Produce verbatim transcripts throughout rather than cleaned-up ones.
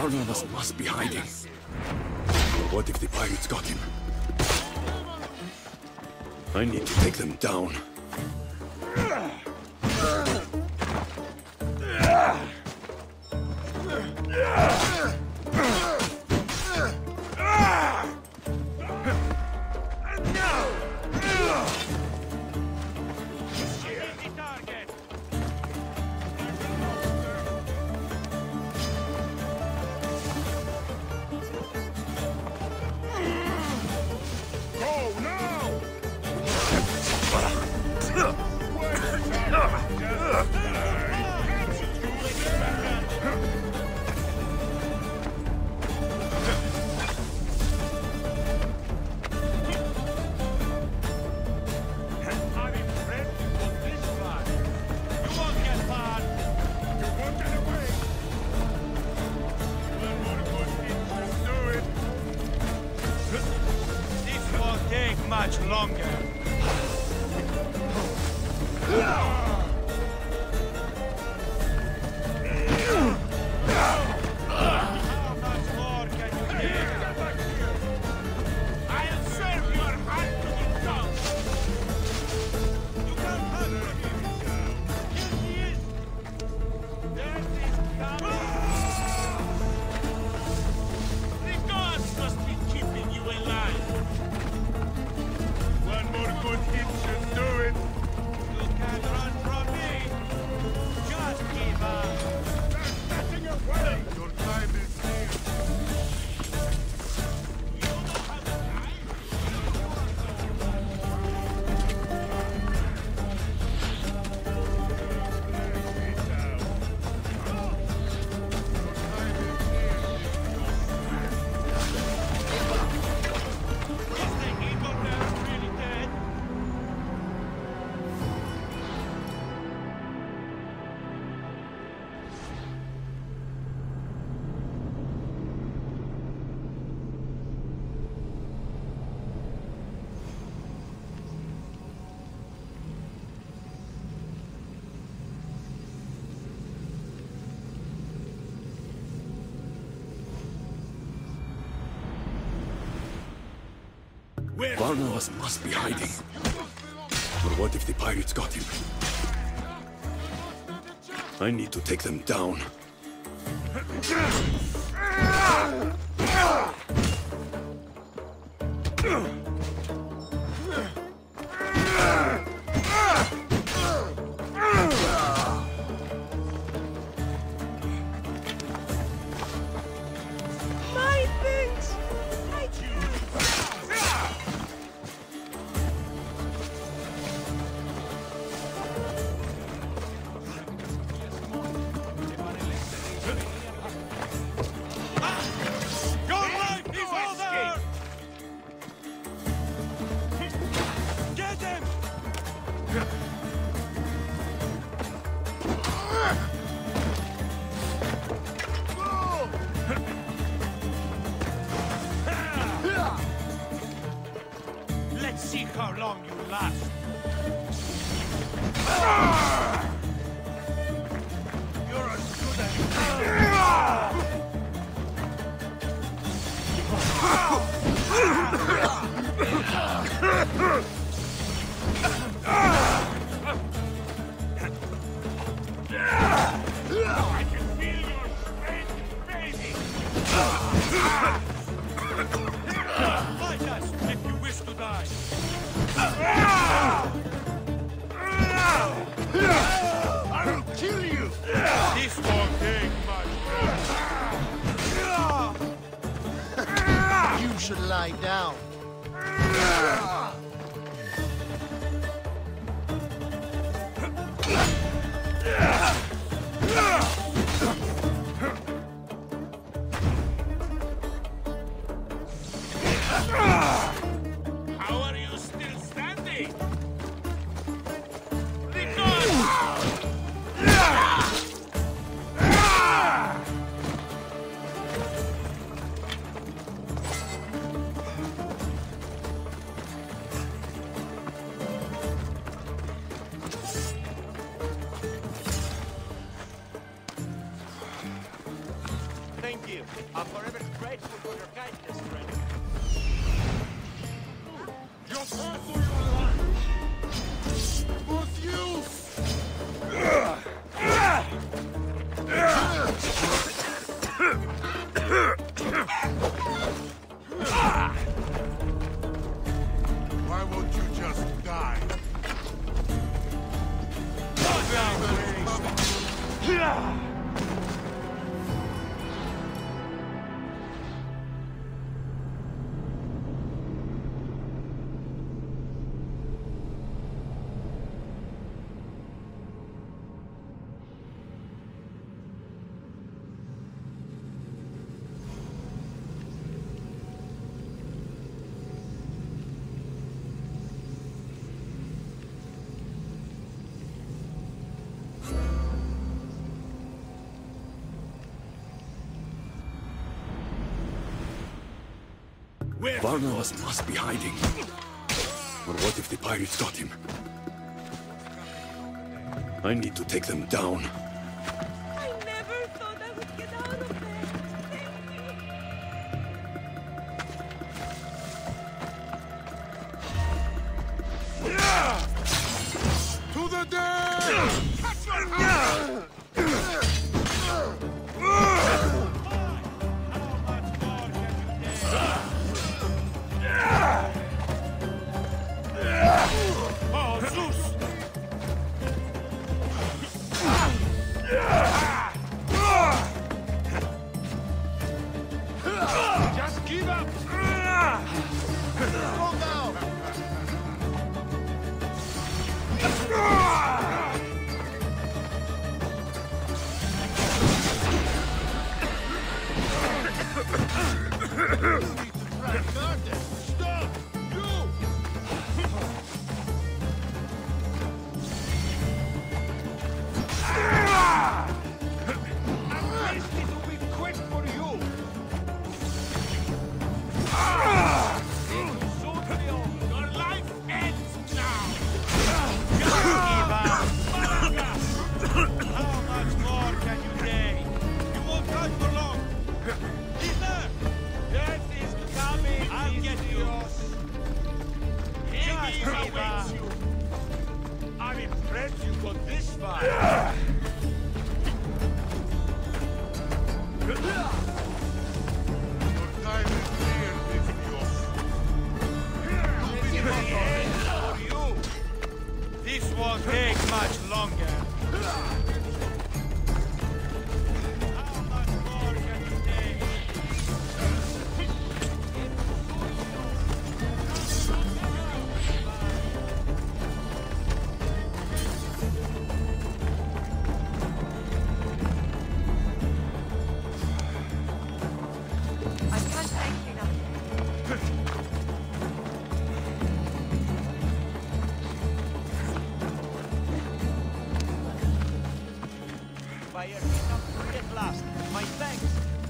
Barnabas must be hiding. What if the pirates got him? I need to take them down. Much longer. Barnabas must be hiding. But what if the pirates got him? I need to take them down. Let's see how long you last. You're as good as I can feel your strength, baby. Fight us if you wish to die. I will kill you. This won't take much. You should lie down. How are you still standing? Thank you. I'm forever grateful for your kindness, friend. Your path or your life! Both use! Why won't you just die? Barnabas must be hiding. Or what if the pirates got him? I need to take them down. I never thought I would get out of there. Thank you. To the dead! Catch your hand! Oh, Zeus! Just give up! Go down! You need to try to guard them. Stop! You! At least it will be quick for you! It will soon be over. Your life ends now! Just give up! How much more can you take? You won't run for long! Ether! Death is coming! I'll get you! Hades awaits you! I'm impressed you got this far! Your time is near, Vicious. This is the end for you! This won't take much longer! How much more can you take? I can't thank you enough. By your feet up free at last. My thanks.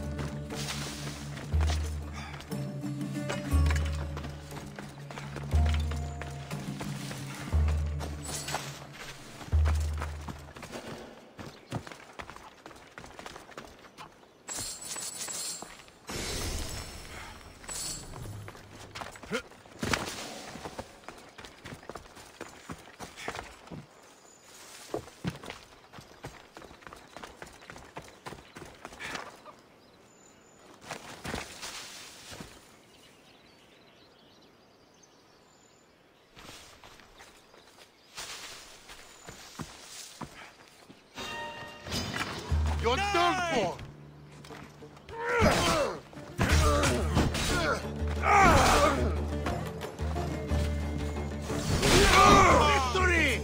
You're done for! Victory!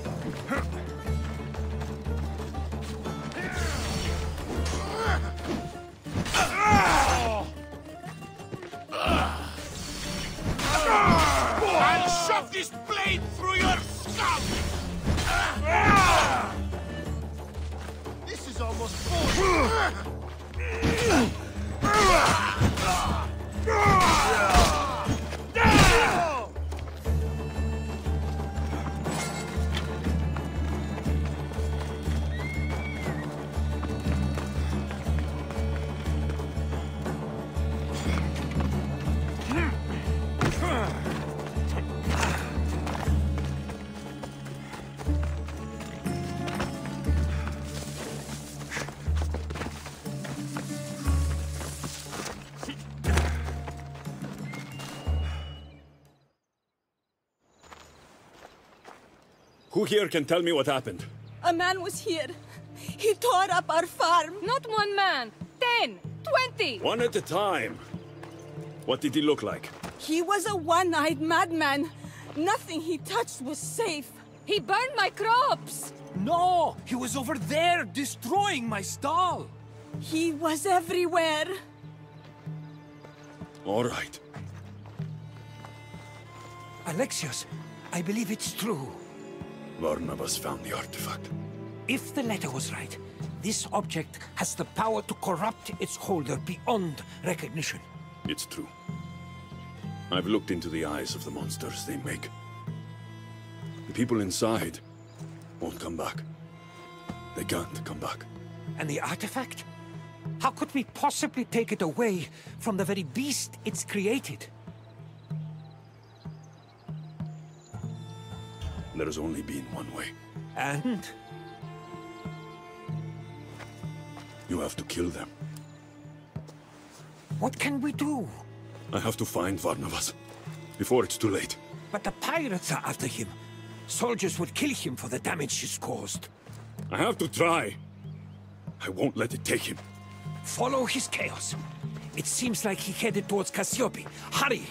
I'll shove this blade through your scalp! This is almost full! Who here can tell me what happened? A man was here. He tore up our farm. Not one man. Ten. Twenty. One at a time. What did he look like? He was a one-eyed madman. Nothing he touched was safe. He burned my crops. No! He was over there, destroying my stall! He was everywhere. All right. Alexios, I believe it's true. Barnabas found the artifact. If the letter was right, this object has the power to corrupt its holder beyond recognition. It's true. I've looked into the eyes of the monsters they make. The people inside won't come back. They can't come back. And the artifact? How could we possibly take it away from the very beast it's created? There's only been one way. And? You have to kill them. What can we do? I have to find Barnabas before it's too late. But the pirates are after him. Soldiers would kill him for the damage he's caused. I have to try. I won't let it take him. Follow his chaos. It seems like he headed towards Cassiope. Hurry!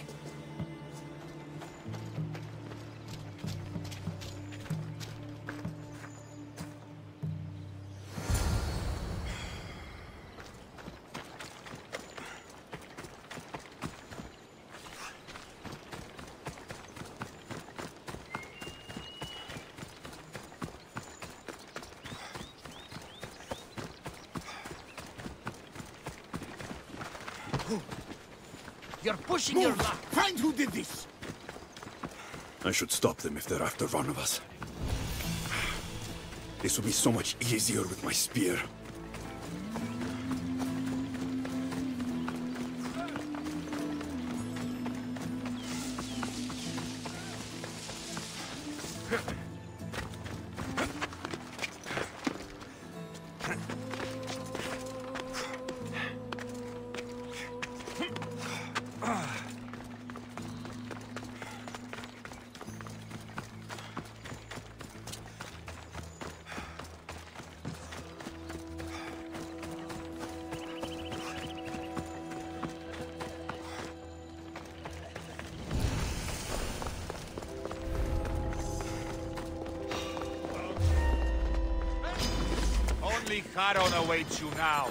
You're pushing your luck. Find who did this! I should stop them if they're after Barnabas. This will be so much easier with my spear. Only Charon awaits you now.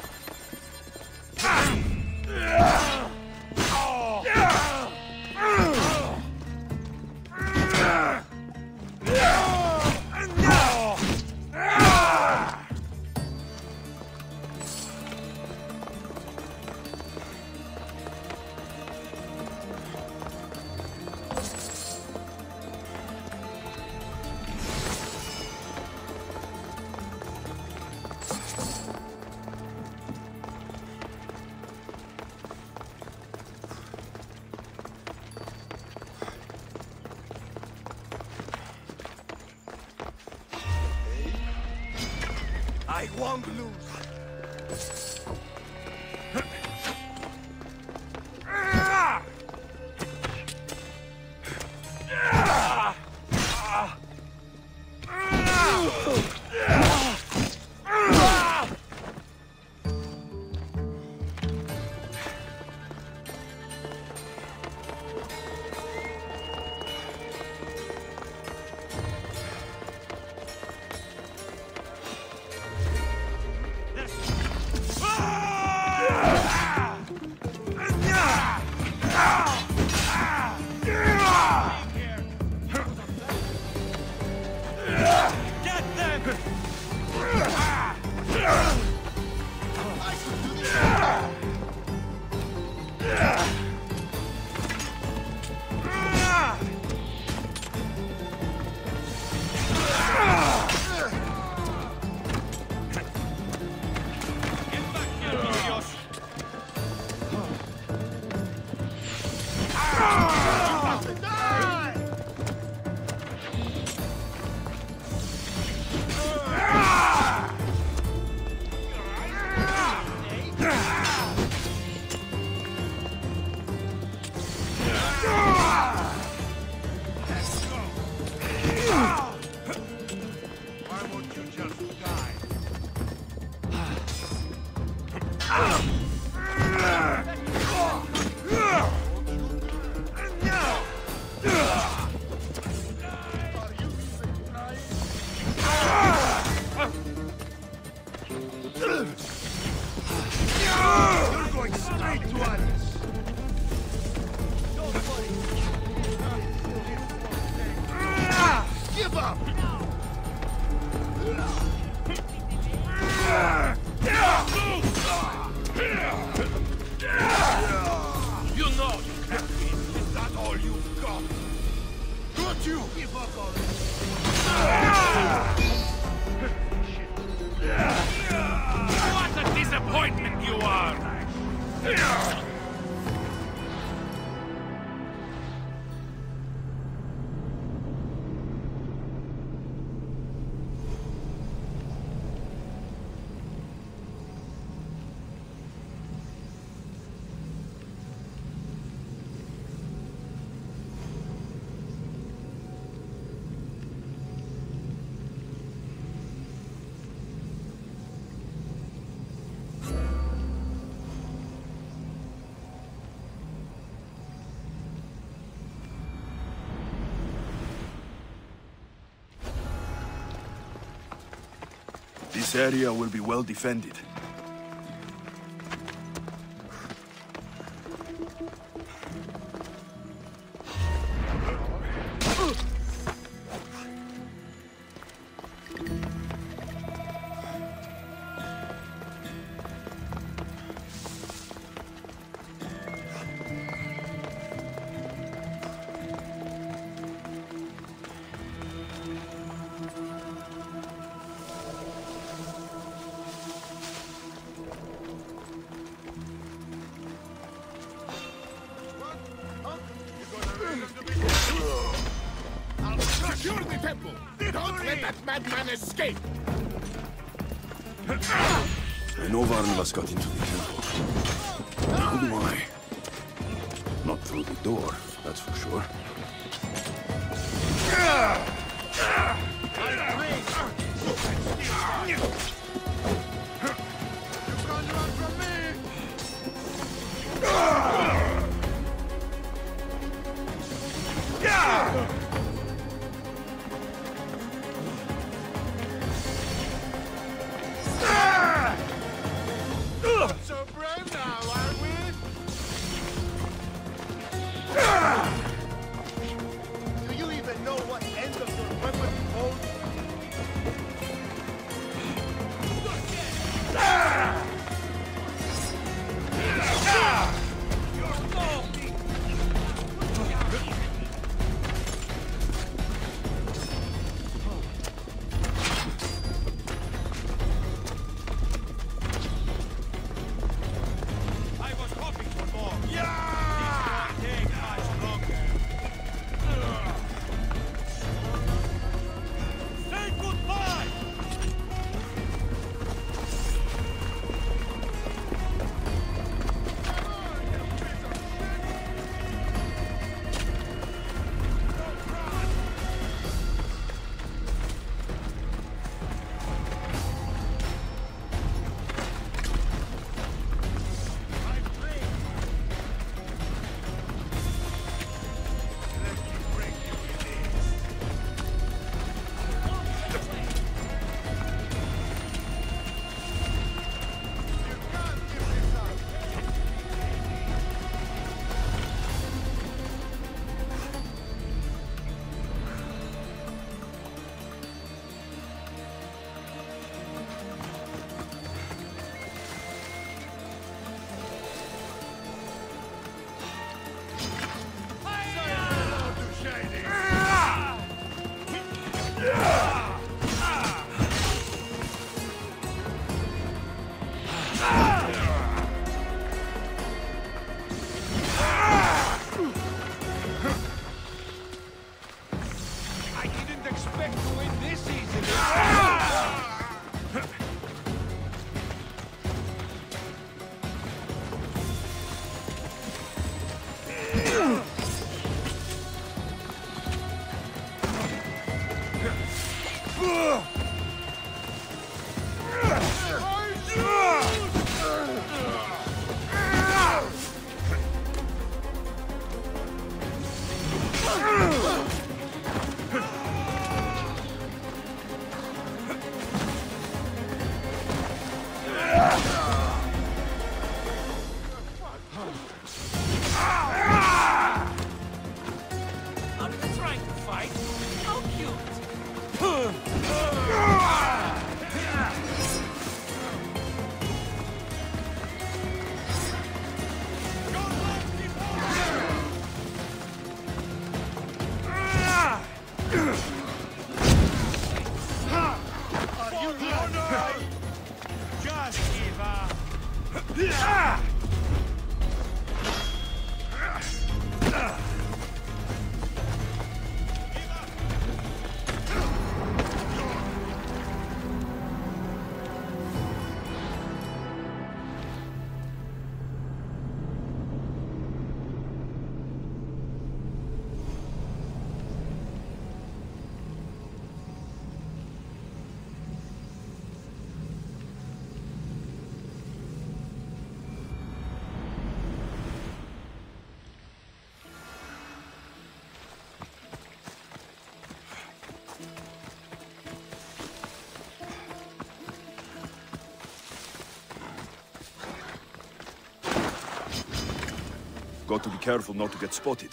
I won't lose. Give up! You know you can't win. Is that all you've got? Don't you give up already? What a disappointment you are! This area will be well defended. Secure the temple! Don't let that madman escape! I know Varnvas got into the temple. But who do I? Not through the door, that's for sure. So brave now, are we? Do you even know what end of your weapon holds? I was hoping for more. Yeah! This won't take much longer. Say goodbye! I didn't expect to win this easily. Are you trying to fight? How cute! Just give up. Got to be careful not to get spotted.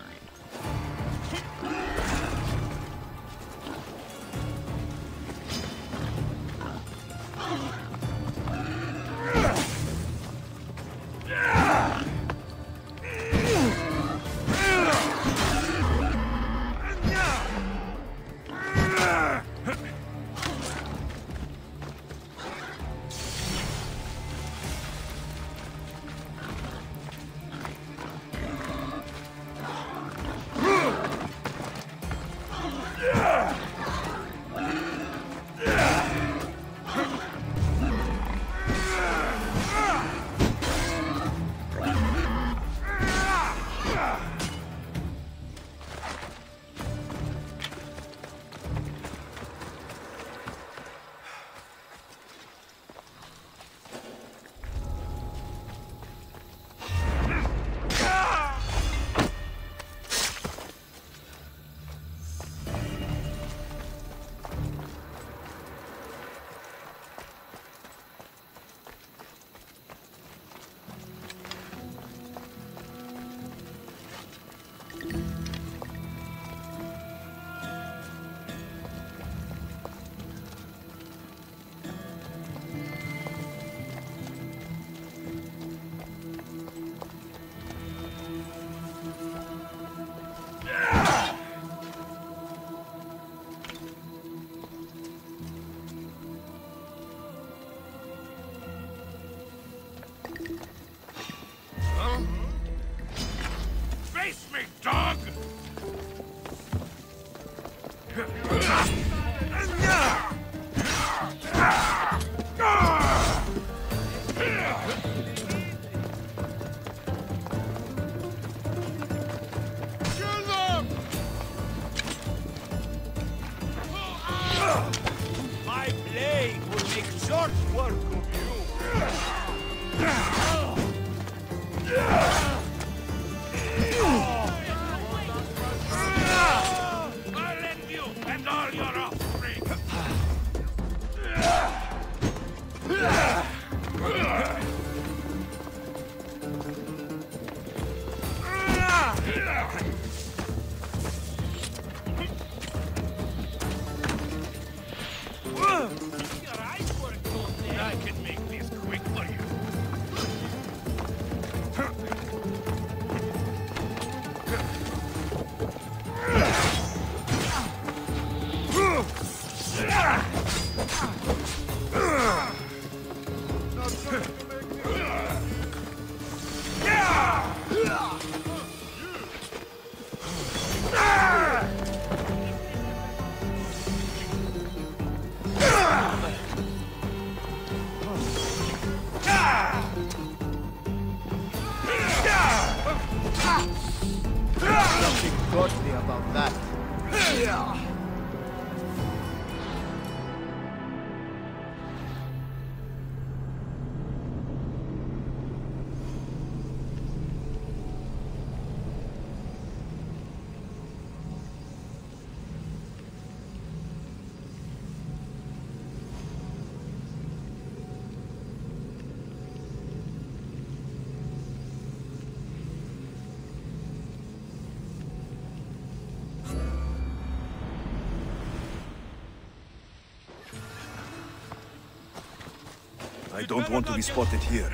Face me, dog! Kill them! My blade will make short work of you. I'll end you and all your offspring! I can make this quick for you. Think closely about that. I don't want to be spotted here.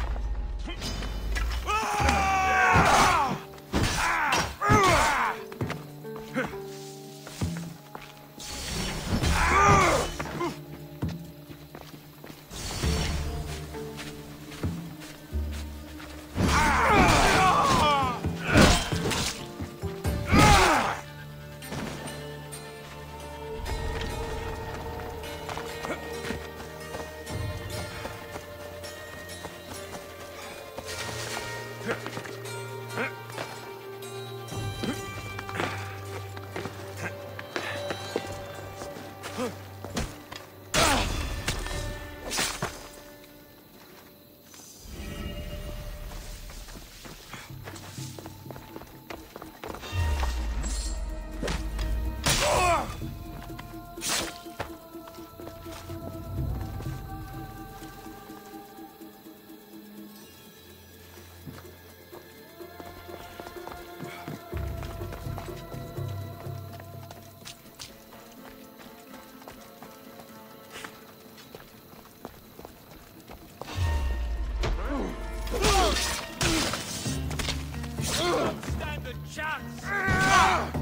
Stand a chance!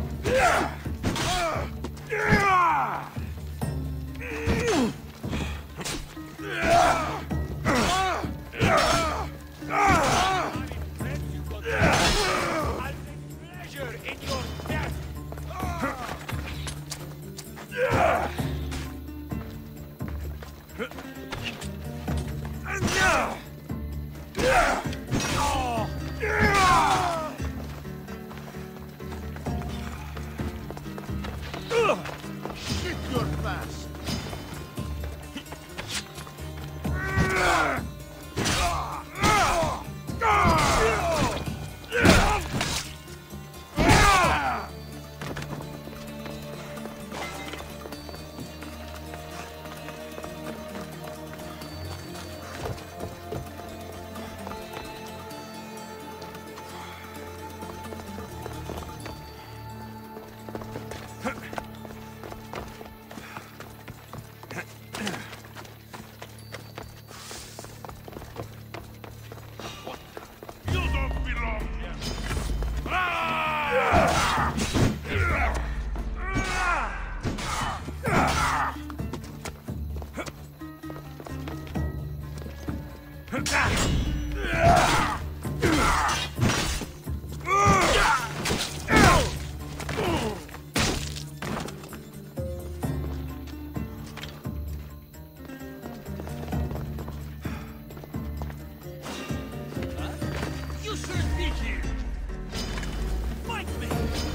I'll take pleasure in your death! Get your fast. You don't belong here. You shouldn't be here! Fight me!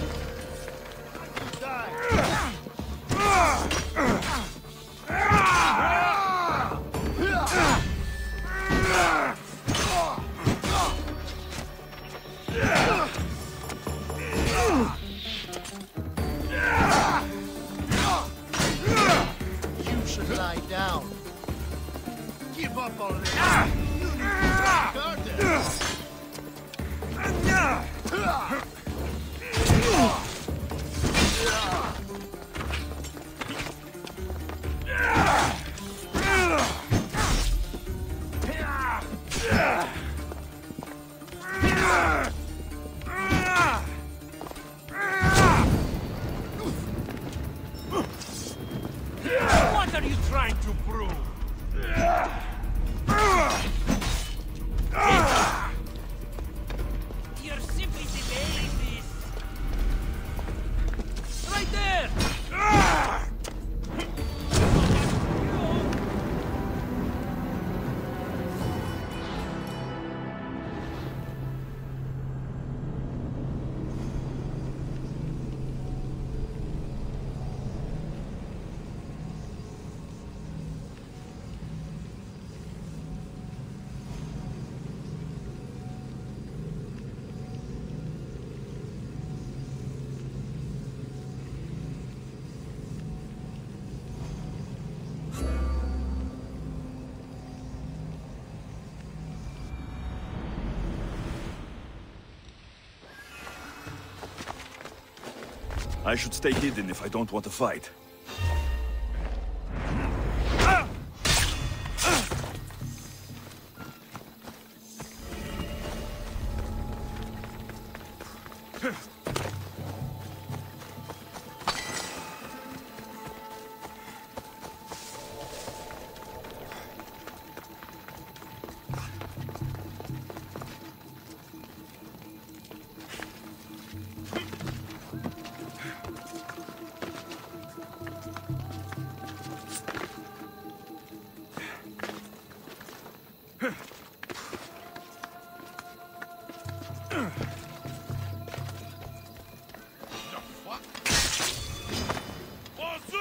You should lie down. Give up already. You need to guard them. What are you trying to prove? You're simply delaying this. Right there! I should stay hidden if I don't want to fight.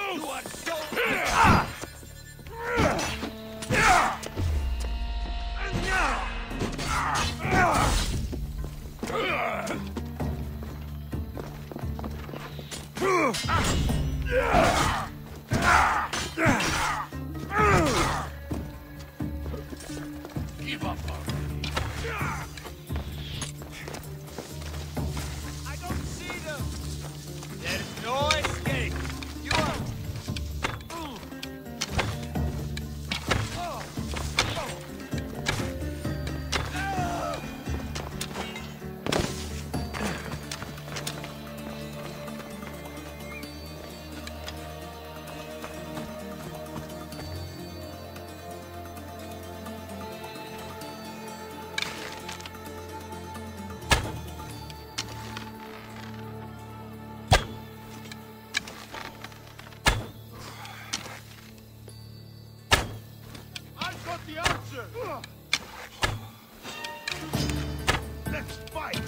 You are so... Give up already. I don't see them! There's no escape! You are... I've got the answer! Let's fight!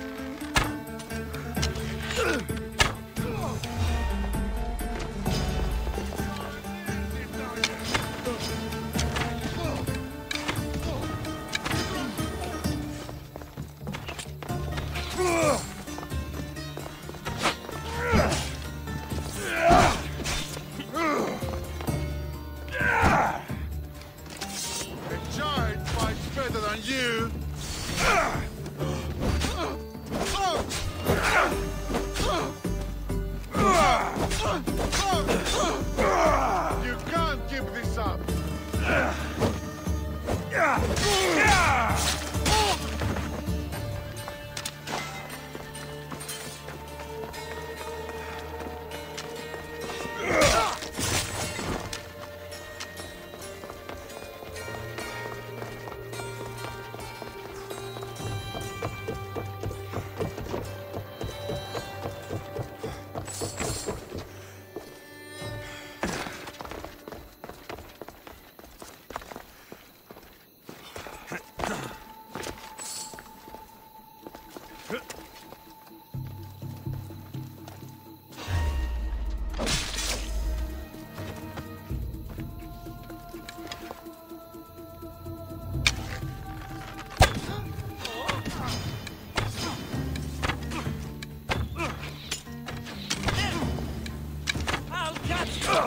The giant fights better than you! You can't give this up! I'll catch you!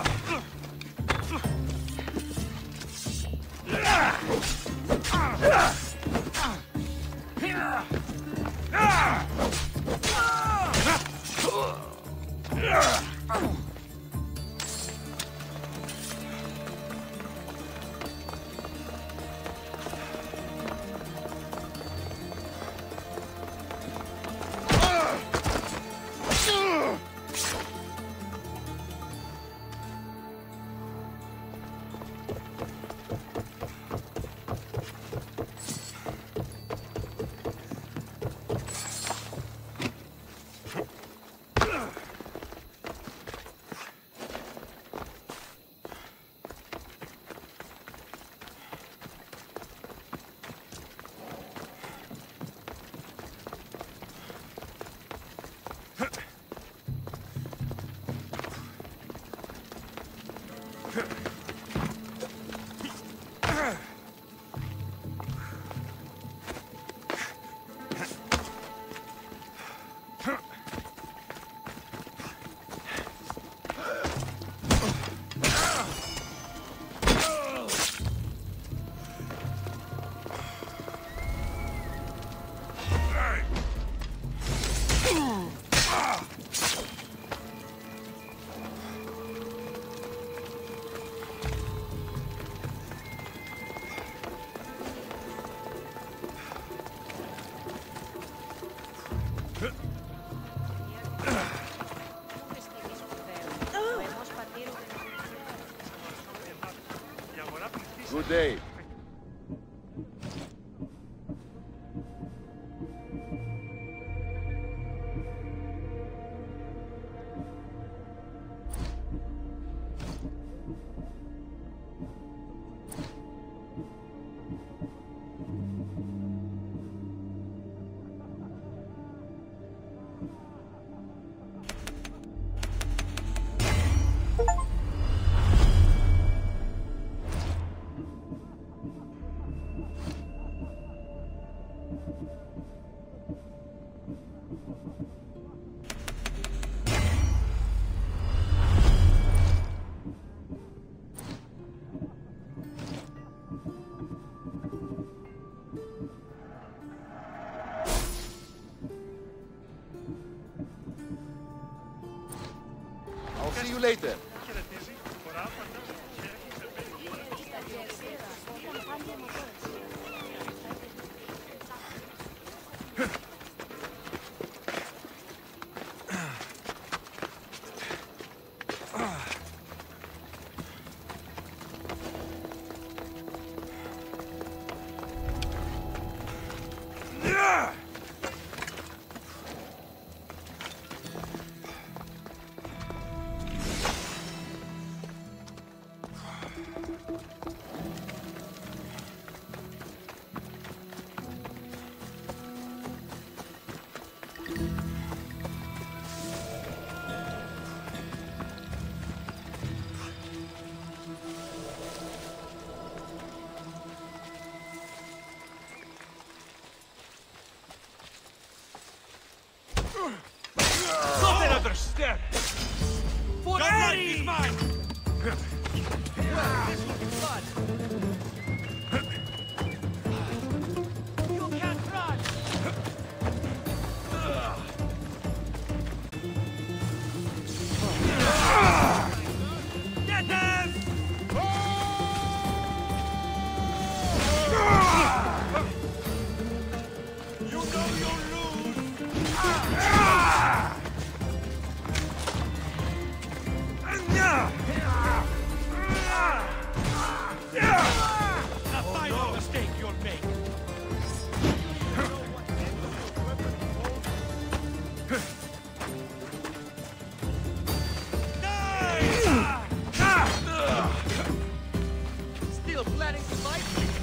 Good day. Not another step! For Your life is mine! This will be blood! You can't run! Get him! You know you'll lose! A final mistake you'll make. Still planning to fight?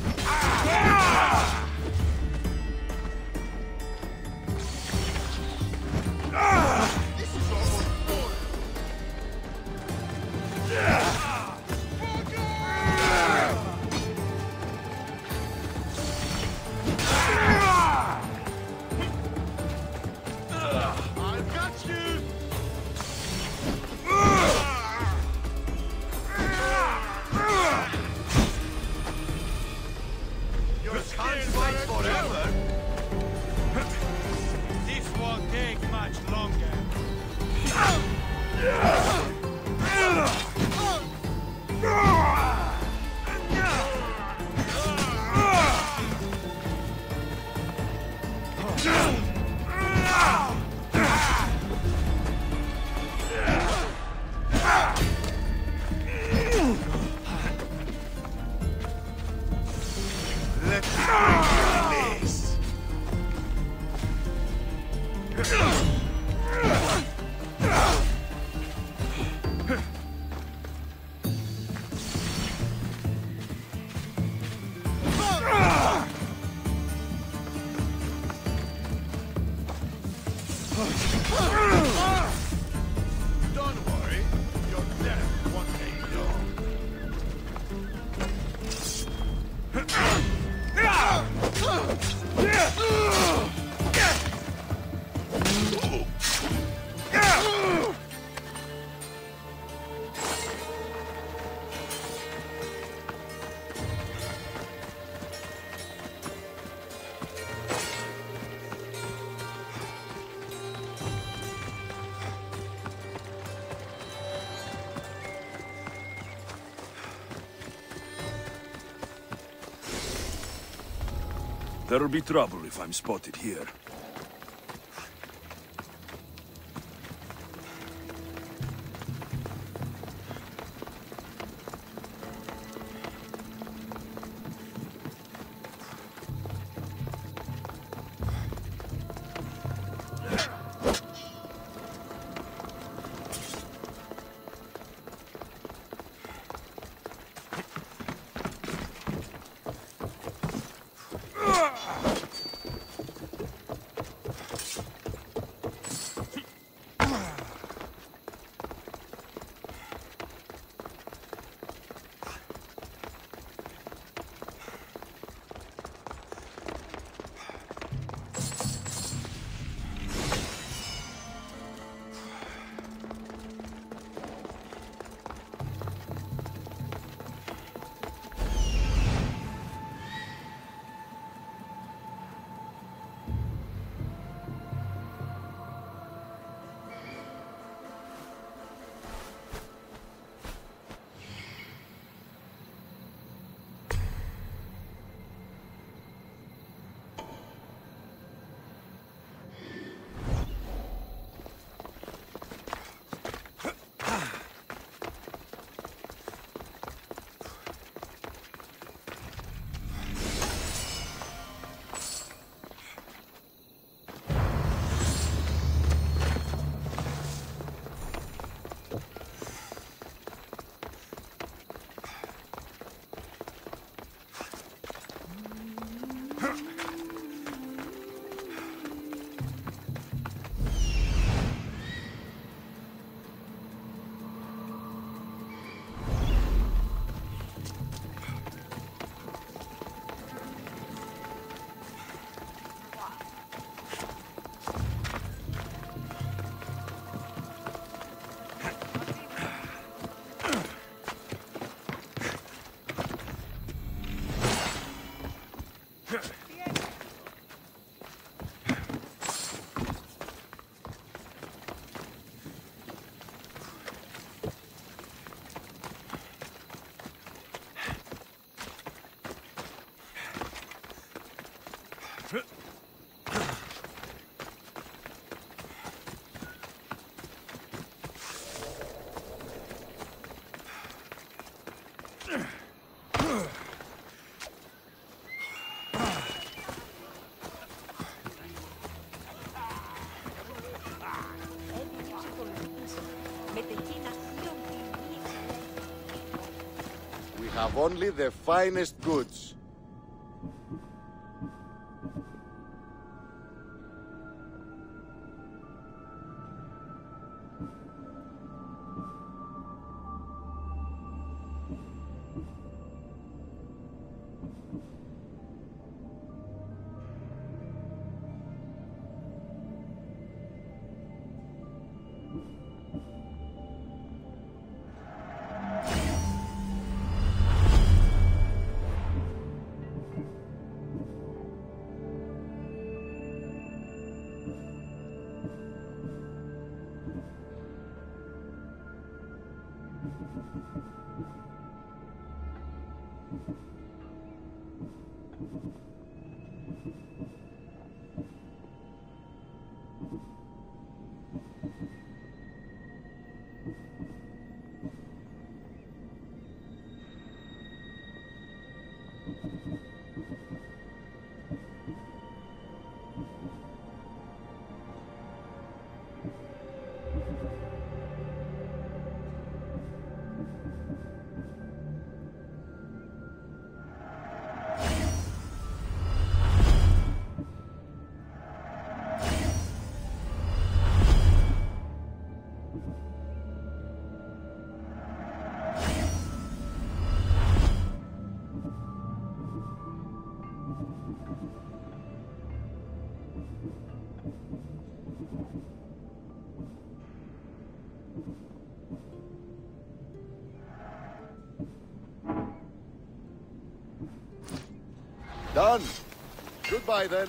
This is almost full. I've got you! You can't can't fight fight forever. This won't take much longer. Let me this. Don't worry, your death won't take long. There'll be trouble if I'm spotted here. have only the finest goods. Done. Goodbye, then.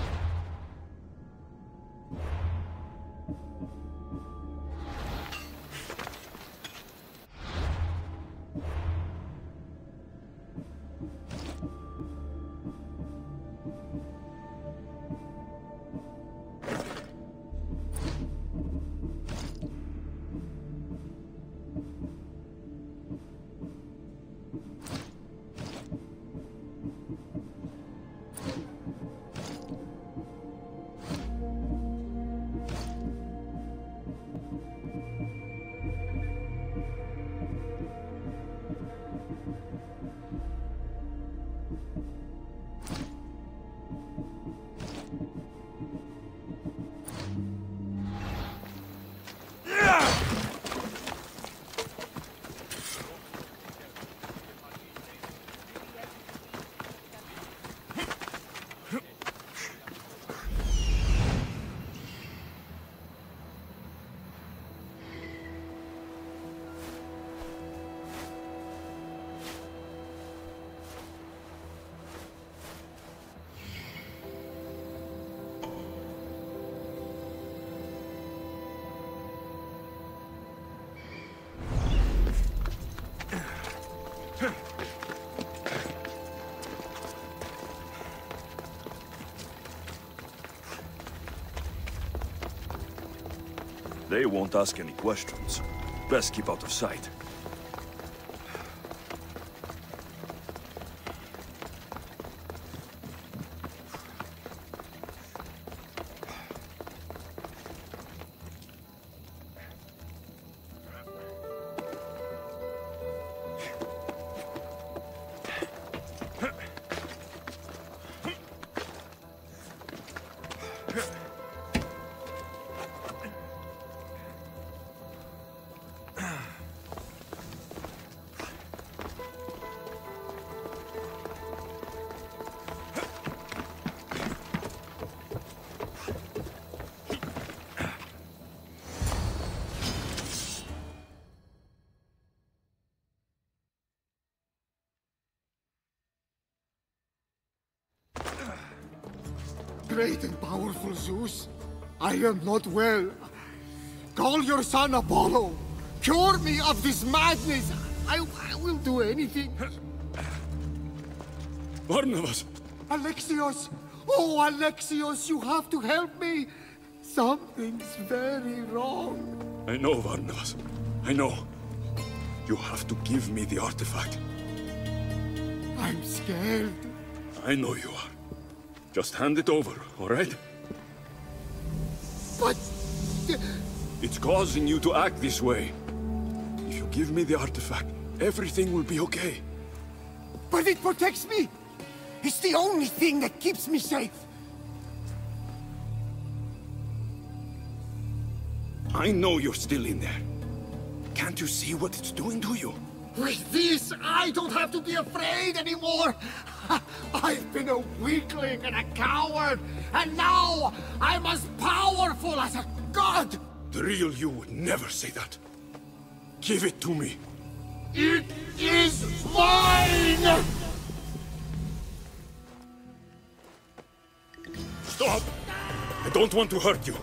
They won't ask any questions. Best keep out of sight. Great and powerful Zeus, I am not well. Call your son Apollo. Cure me of this madness. I, I will do anything. Barnabas! Alexios! Oh, Alexios, you have to help me. Something's very wrong. I know, Barnabas. I know. You have to give me the artifact. I'm scared. I know you are. Just hand it over, all right? But... It's causing you to act this way. If you give me the artifact, everything will be okay. but it protects me. It's the only thing that keeps me safe. I know you're still in there. Can't you see what it's doing to you? With this, I don't have to be afraid anymore. I've been a weakling and a coward, and now I'm as powerful as a god. The real you would never say that. Give it to me. It is mine! Stop! I don't want to hurt you.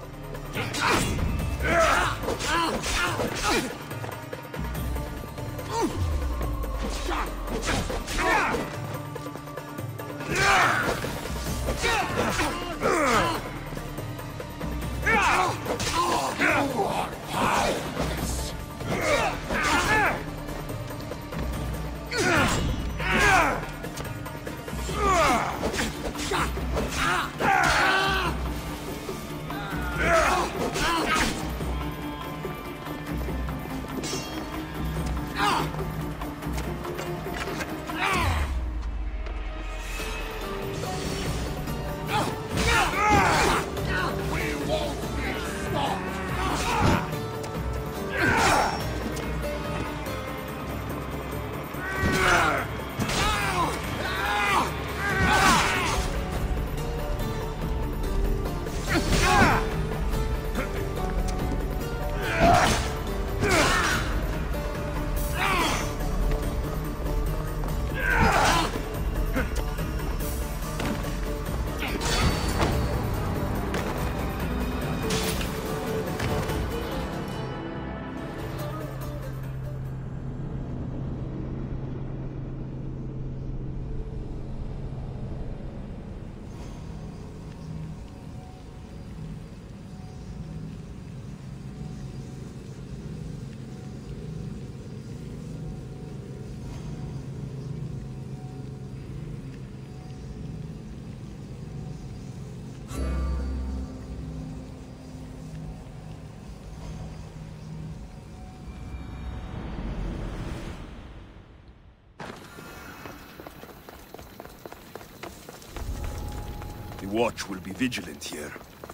The Watch will be vigilant here.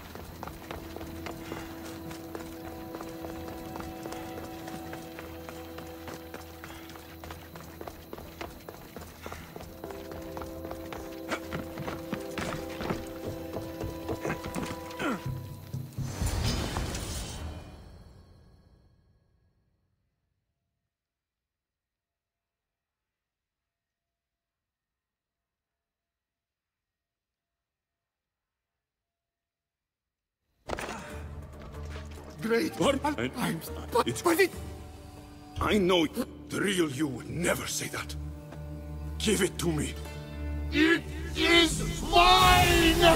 Great. What? I'm, I- I'm, but, it's- but it... I know the real you would never say that. Give it to me. It is mine!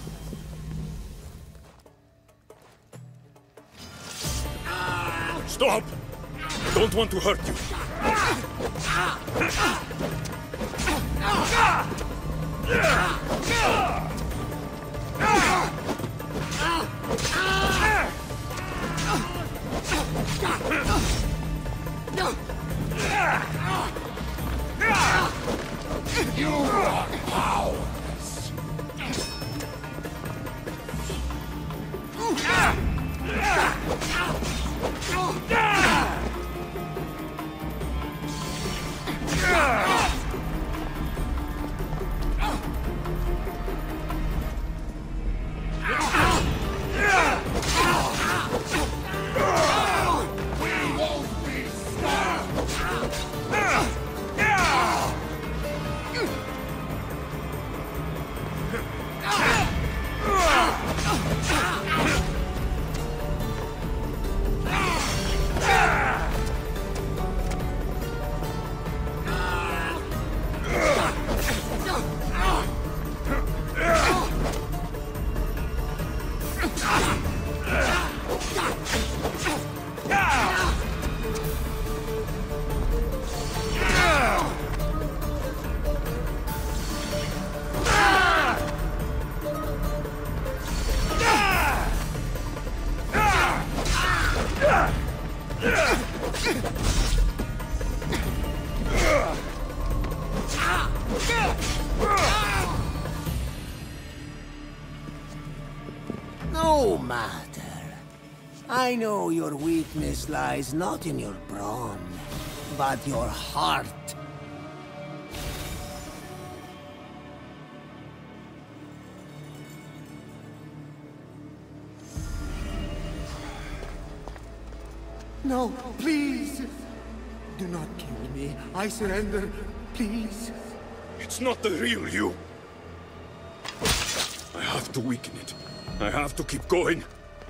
Stop! I don't want to hurt you. You are powerless. Ah! No matter. I know your weakness lies not in your brawn, but your heart. No, please! Do not kill me. I surrender. Please. It's not the real you. I have to weaken it. I have to keep going.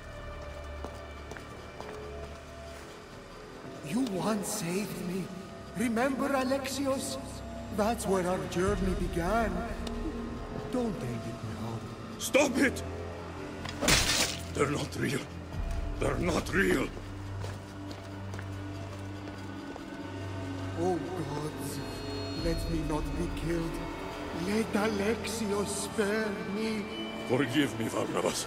You once saved me. Remember, Alexios? That's where our journey began. Don't end it now. Stop it! They're not real. They're not real. Oh gods, let me not be killed. Let Alexios spare me. Forgive me, Barnabas.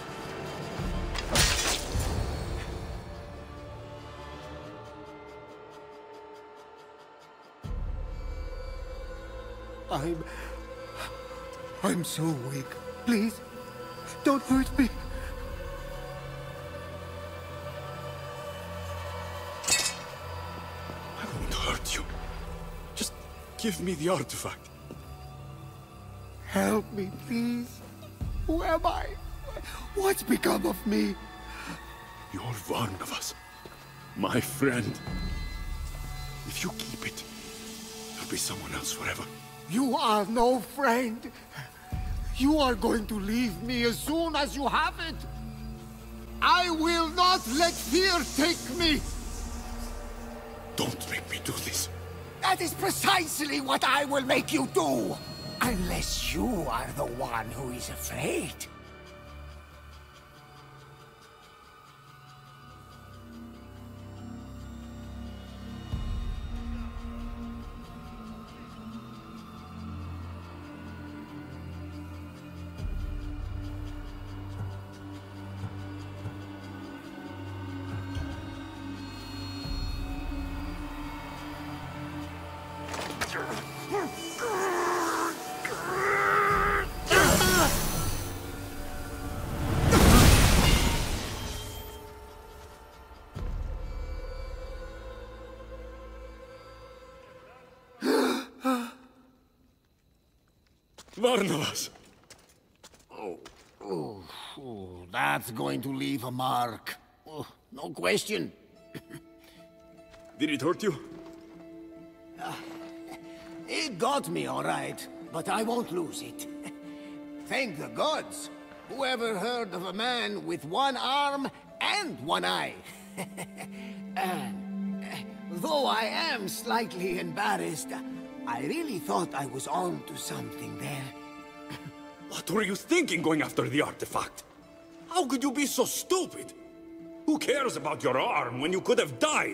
I'm... I'm so weak. Please, don't hurt me. I won't hurt you. Just give me the artifact. Help me, please. Who am I? What's become of me? You're Barnabas, my friend. If you keep it, there'll be someone else forever. You are no friend. You are going to leave me as soon as you have it. I will not let fear take me. Don't make me do this. That is precisely what I will make you do. Unless you are the one who is afraid. Barnabas! Oh, oh, oh, that's going to leave a mark. Oh, no question. Did it hurt you? Uh, it got me, all right, but I won't lose it. Thank the gods. Whoever heard of a man with one arm and one eye? And, uh, though I am slightly embarrassed, I really thought I was on to something there. What were you thinking going after the artifact? How could you be so stupid? Who cares about your arm when you could have died?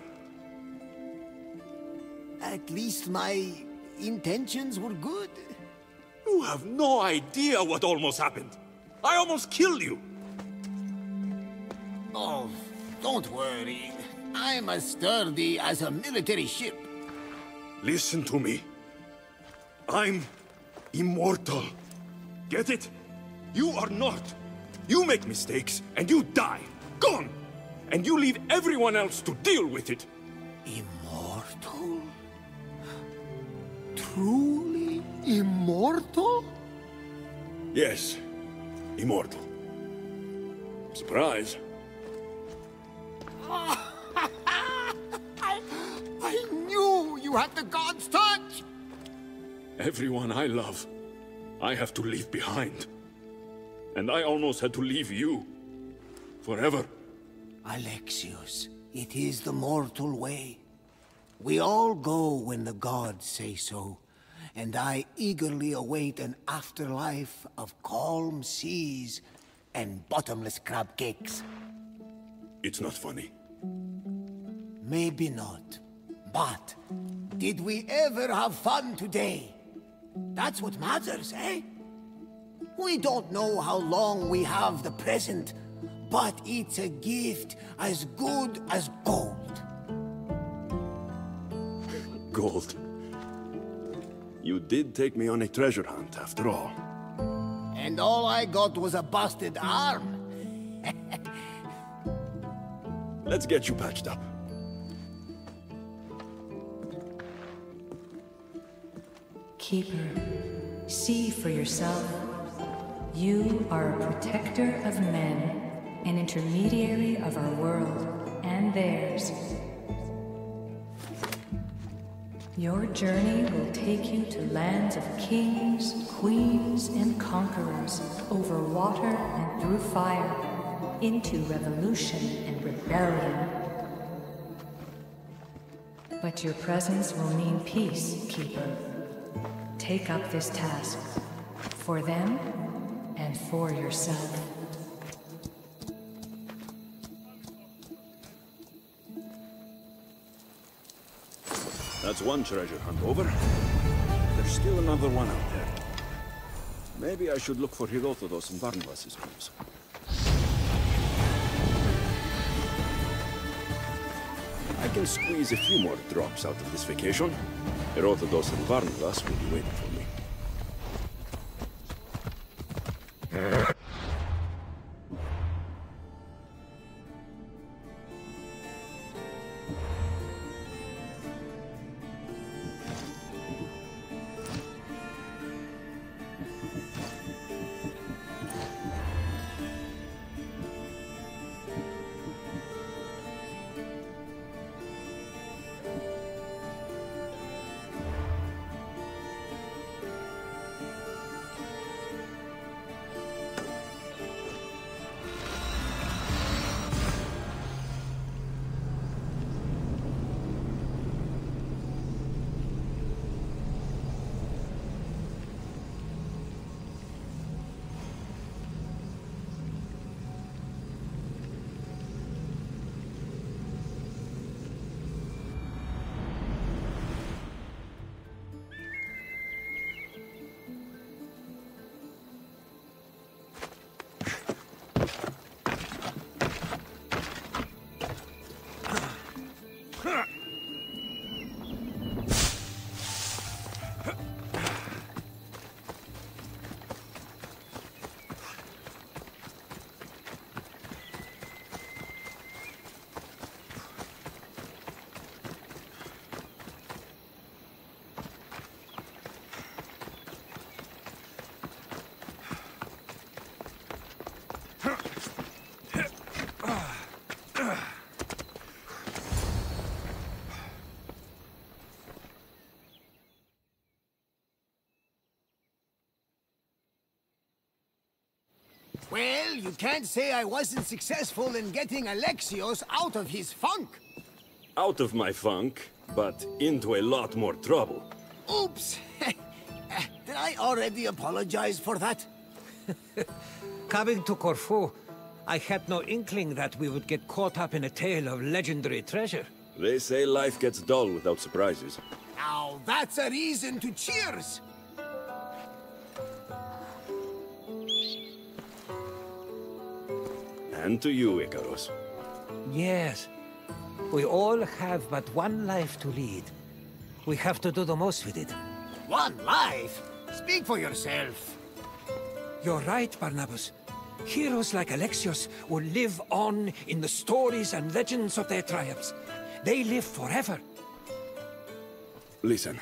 At least my intentions were good. You have no idea what almost happened. I almost killed you. Oh, don't worry. I'm as sturdy as a military ship. Listen to me. I'm immortal. Get it? You are not. You make mistakes, and you die. Gone! And you leave everyone else to deal with it. Immortal? Truly immortal? Yes, immortal. Surprise. I, I knew you had the god's touch! Everyone I love, I have to leave behind. And I almost had to leave you. Forever. Alexios, it is the mortal way. We all go when the gods say so, and I eagerly await an afterlife of calm seas and bottomless crab cakes. It's not funny. Maybe not. But, did we ever have fun today? That's what matters, eh? We don't know how long we have the present, but it's a gift as good as gold. Gold. You did take me on a treasure hunt, after all. And all I got was a busted arm. Let's get you patched up. Keeper, see for yourself. You are a protector of men, an intermediary of our world and theirs. Your journey will take you to lands of kings, queens, and conquerors, over water and through fire, into revolution and rebellion. But your presence will mean peace, Keeper. Take up this task, for them and for yourself. That's one treasure hunt over. There's still another one out there. Maybe I should look for Herodotus and Barnabas' groups. I can squeeze a few more drops out of this vacation. Herodotus and Barnabas will be waiting for me. Well, you can't say I wasn't successful in getting Alexios out of his funk. Out of my funk, but into a lot more trouble. Oops! Did I already apologize for that? Coming to Corfu, I had no inkling that we would get caught up in a tale of legendary treasure. They say life gets dull without surprises. Now, that's a reason to cheers! And to you, Icarus. Yes. We all have but one life to lead. We have to do the most with it. One life? Speak for yourself. You're right, Barnabas. Heroes like Alexios will live on in the stories and legends of their tribes. They live forever. Listen.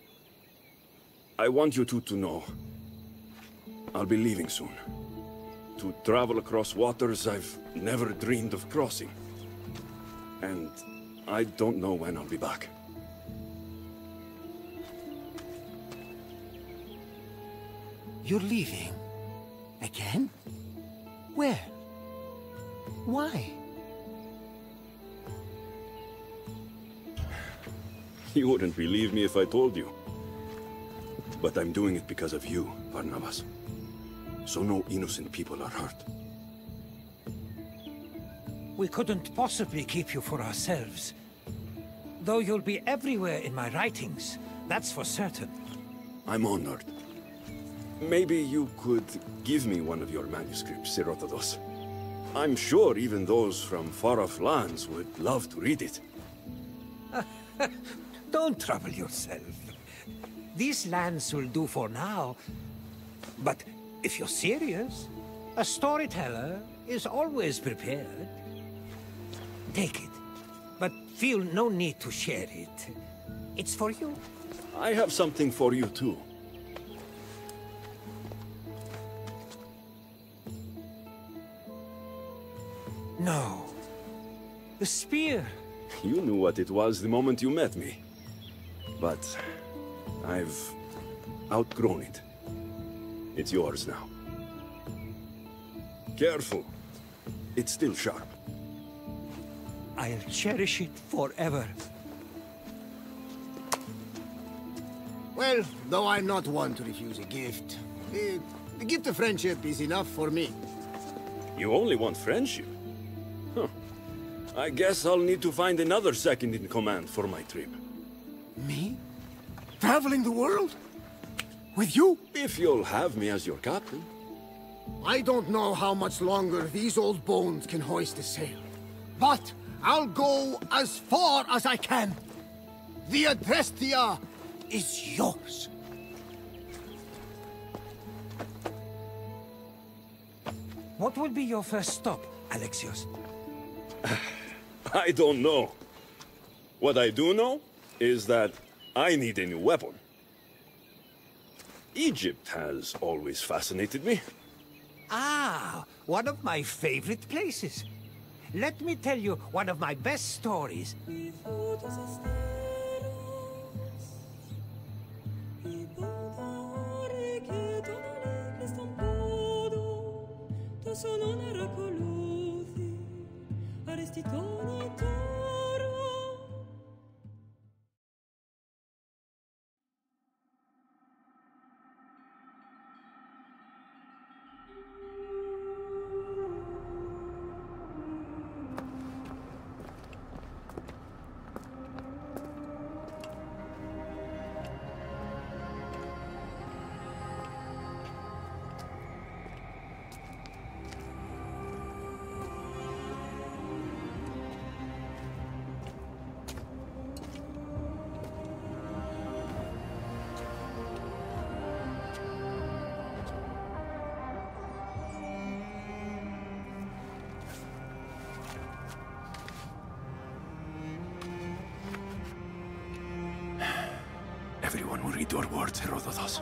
I want you two to know. I'll be leaving soon. To travel across waters I've never dreamed of crossing. And I don't know when I'll be back. You're leaving? Again? Where? Why? You wouldn't believe me if I told you. But I'm doing it because of you, Barnabas. So no innocent people are hurt. We couldn't possibly keep you for ourselves. Though you'll be everywhere in my writings, that's for certain. I'm honored. Maybe you could give me one of your manuscripts, Herodotus. I'm sure even those from far-off lands would love to read it. Don't trouble yourself. These lands will do for now. But if you're serious, a storyteller is always prepared. Take it, but feel no need to share it. It's for you. I have something for you, too. No. The spear. You knew what it was the moment you met me. But I've outgrown it. It's yours now. Careful. It's still sharp. I'll cherish it forever. Well, though I'm not one to refuse a gift, eh, the gift of friendship is enough for me. You only want friendship? Huh. I guess I'll need to find another second in command for my trip. Me? Traveling the world? With you? If you'll have me as your captain. I don't know how much longer these old bones can hoist a sail. But I'll go as far as I can. The Adrestia is yours. What will be your first stop, Alexios? I don't know. What I do know is that I need a new weapon. Egypt has always fascinated me. Ah, one of my favorite places. Let me tell you one of my best stories. Everyone will read your words, Herodotus.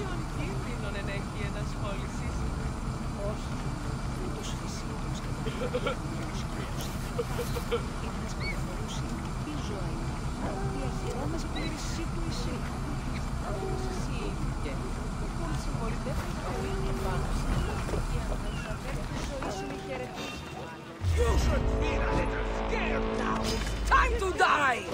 Ποιον κίνδυνο ενέχει ενασχόλησης? Όχι, ούτως φυσικός μας καταφορούσε η ζωή. Διαχειρώμες πλήρης σύγκριση. Σύγχε. Τον συμμορυτεύει το ίδιο πάνω στην και αν δεν θα φέρει τη ζωή σου με χαιρετήσει. You should feel a little scared now. It's time to die!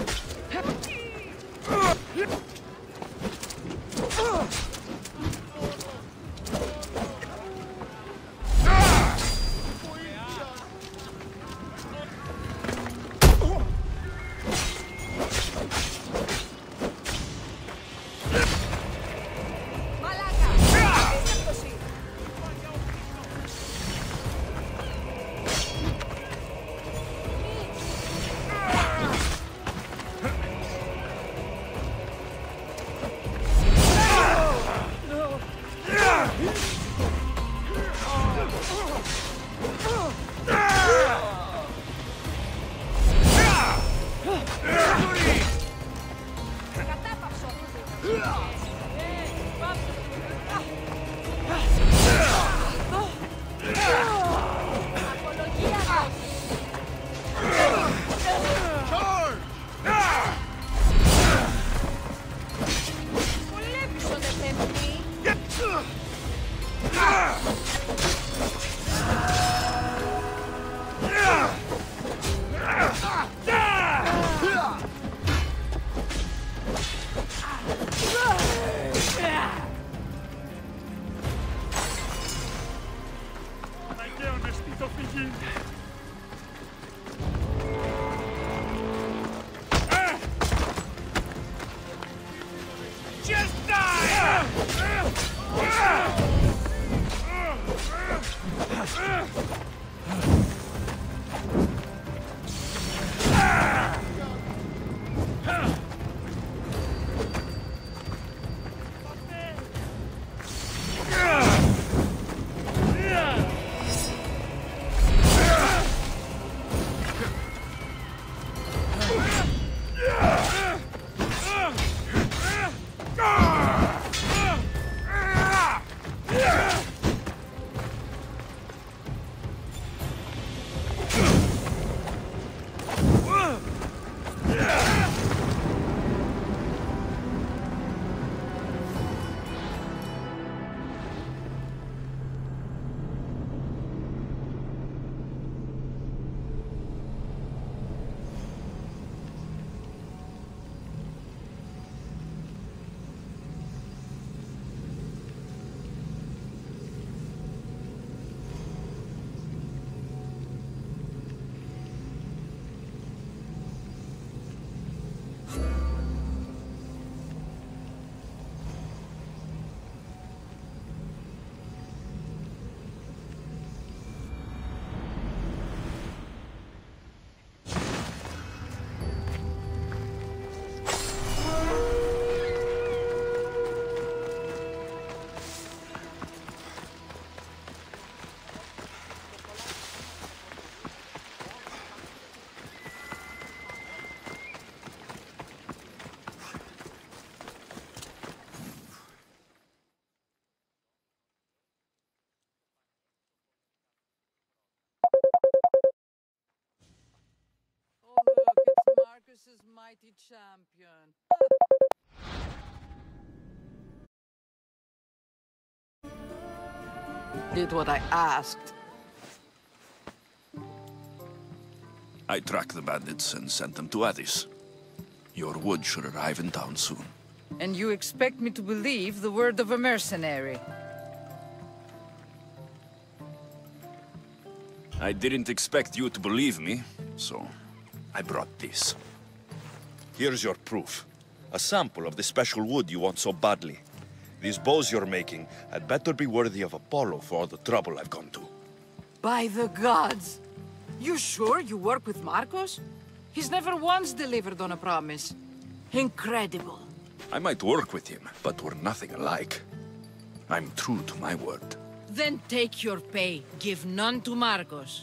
Marcus's mighty champion. Did what I asked. I tracked the bandits and sent them to Addis. Your wood should arrive in town soon. And you expect me to believe the word of a mercenary? I didn't expect you to believe me, so I brought this. Here's your proof. A sample of the special wood you want so badly. These bows you're making had better be worthy of Apollo for all the trouble I've gone to. By the gods! You sure you work with Marcos? He's never once delivered on a promise. Incredible. I might work with him, but we're nothing alike. I'm true to my word. Then take your pay. Give none to Marcos.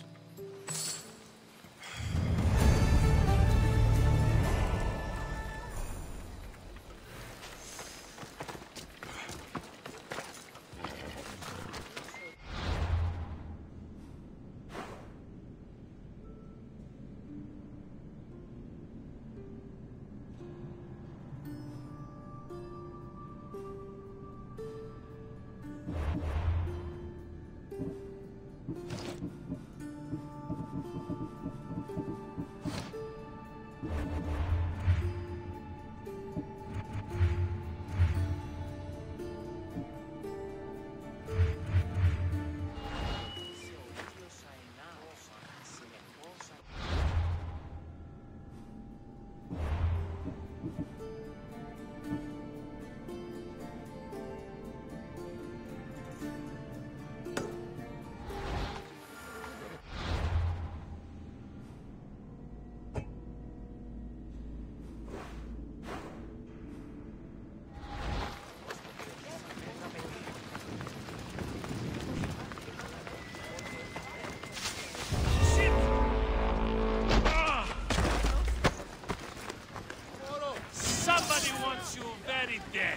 dead.